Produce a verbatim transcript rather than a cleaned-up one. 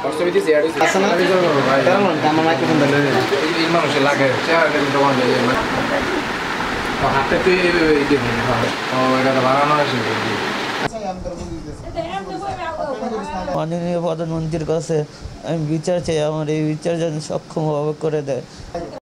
আমার মাইক্রোফোন এই মানুষের লাগে হাতে তুই এটা বানানো আছে মাননীয় প্রধানমন্ত্রীর কাছে আমি বিচার চাই, আমার এই বিচার যেন সক্ষমভাবে করে দেয়।